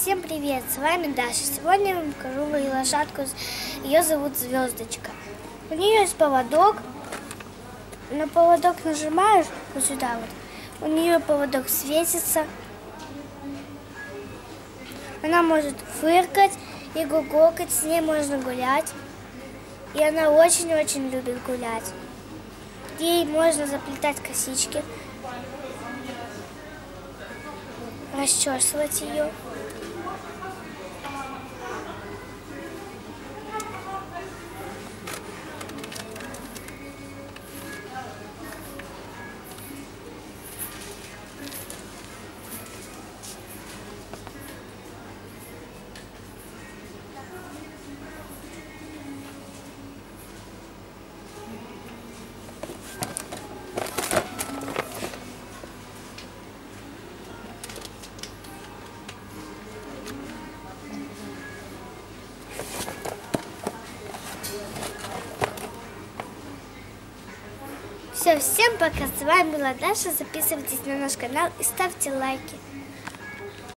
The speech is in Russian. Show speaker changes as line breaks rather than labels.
Всем привет, с вами Даша. Сегодня я вам покажу мою лошадку, ее зовут Звездочка. У нее есть поводок, на поводок нажимаешь вот сюда вот, у нее поводок светится. Она может фыркать и гугокать, с ней можно гулять. И она очень-очень любит гулять. Ей можно заплетать косички, расчесывать ее. Все, всем пока, с вами была Даша, записывайтесь на наш канал и ставьте лайки.